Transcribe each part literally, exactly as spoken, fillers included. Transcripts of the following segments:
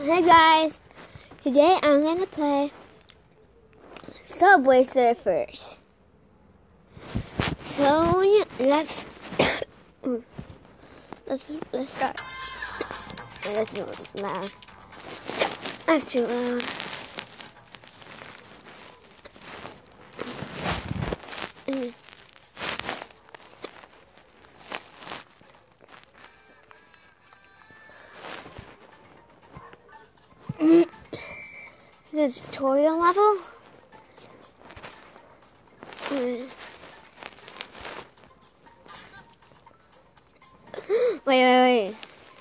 Hey guys, today I'm gonna play Subway Surfers. So yeah, let's let's let's start. That's too loud. That's too loud. The tutorial level. Wait, wait, wait.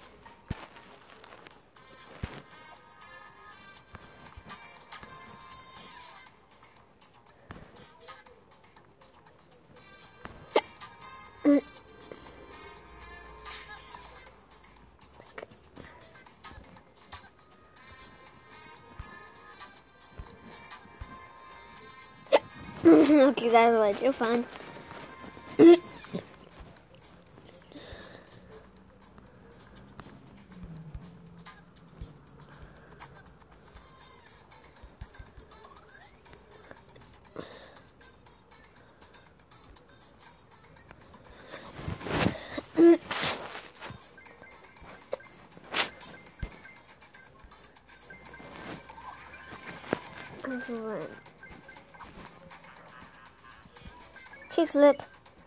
Okay, that was too fun. That's one. Kickflip.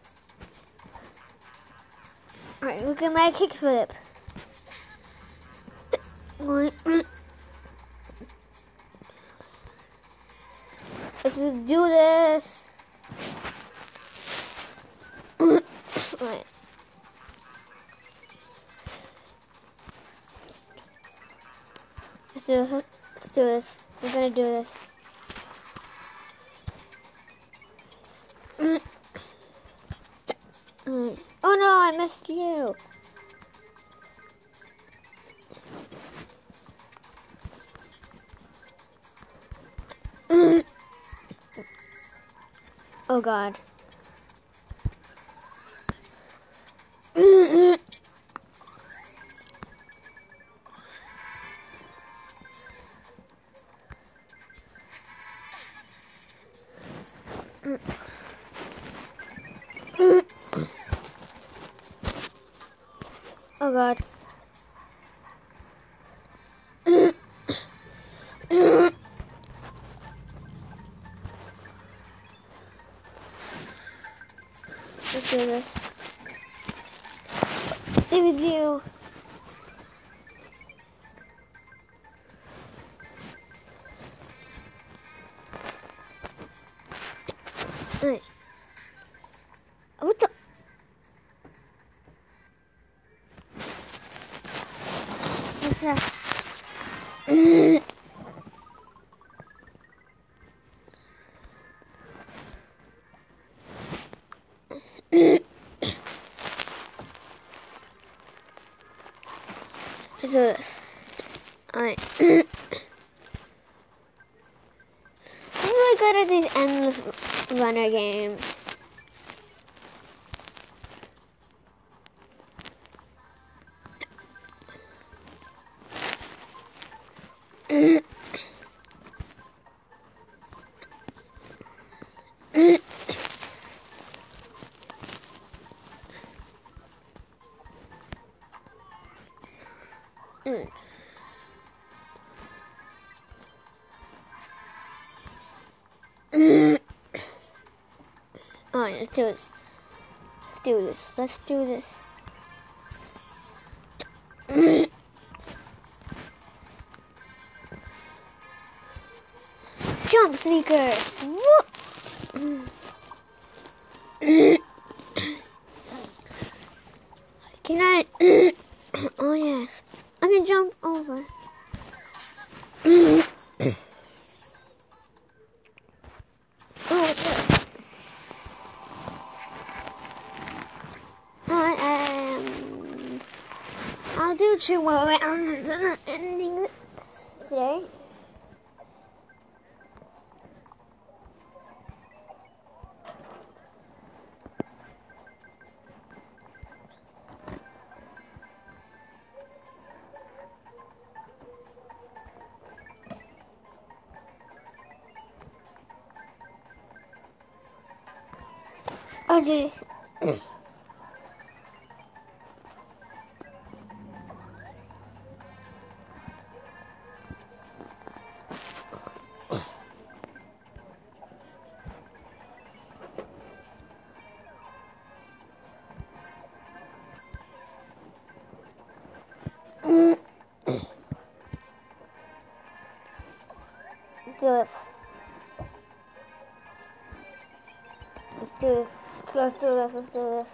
Alright, look at my kickflip. Let's do this. Alright. Let's do this. Let's do this. We're gonna do this. Oh no, I missed you. Oh god. Oh god. Let's do this. It was you. Alright. What the? What's that? Let's do this. Alright. I'm really good at these endless runner games. Mm. Alright, let's do this. Let's do this. Let's do this. Jump sneakers! Whoop! Can I? Oh yes, I can jump over. Oh, what's this? Alright, um, I'll do two more rounds and I'm ending this today. Oh, geez. Do this. Let's do this. Let's do this. Let's do this.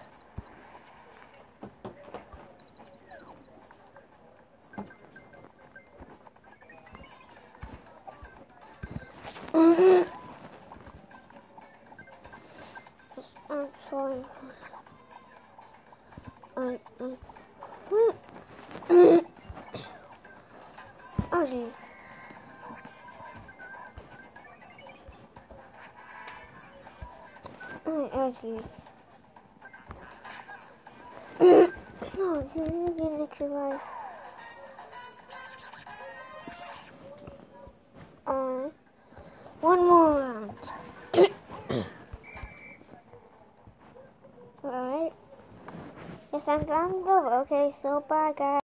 Mm-hmm. I'm sorry. Um, um. Oh, geez. Oh, geez. No, you're getting extra life. Uh, one more round. Alright. Yes, I'm done. Okay, so bye, guys.